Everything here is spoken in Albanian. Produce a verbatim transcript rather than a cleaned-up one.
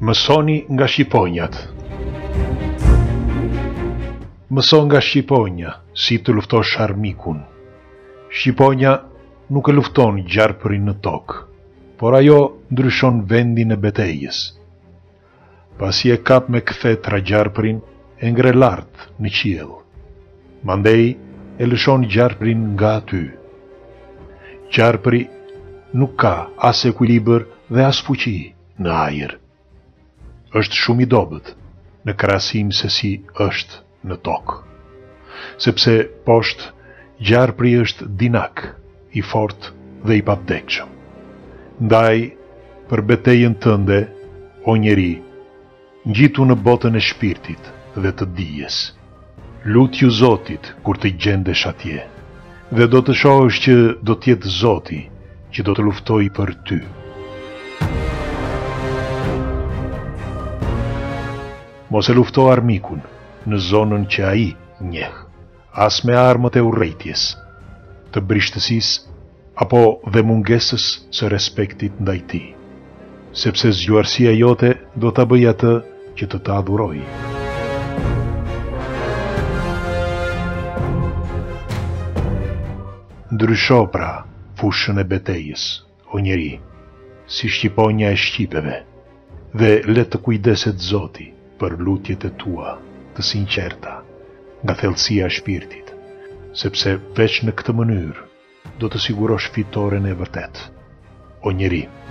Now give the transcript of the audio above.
Mësoni nga shqiponjat. Mëso nga shqiponja si të luftosh armikun. Shqiponja nuk e lufton gjarpërin në tokë, por ajo ndryshon vendin e betejës. Pasi e kap me kthetra gjarpërin, e ngre lart në qiell. Mandej e lëshon gjarpërin nga aty. Gjarpëri nuk ka as ekuilibër dhe as fuqi në ajër. Është shumë i dobët në krahasim se si është në tokë, sepse poshtë gjarpëri është dinak, i fortë dhe i pavdekshëm. Ndaj, për betejën tënde, o njeri, ngjitu në botën e shpirtit dhe të dijes. Lutju Zotit kur të gjendesh atje, dhe do të shohësh që do të jetë Zoti që do të luftojë për ty. Mos e lufto armikun në zonën që ai njeh, as me armët e urrejtjes, të brishtësisë apo dhe mungesës së respektit ndaj tij, sepse zgjuarësia jote do ta bëjë atë që të ta adhurojë. Ndrysho pra fushën e betejës, o njeri, si shqiponja e shqipeve, dhe le të kujdeset Zoti për lutjet e tua të sinqerta, nga thellësia e shpirtit, sepse veç në këtë mënyrë do të sigurosh fitoren e vërtet, o njeri.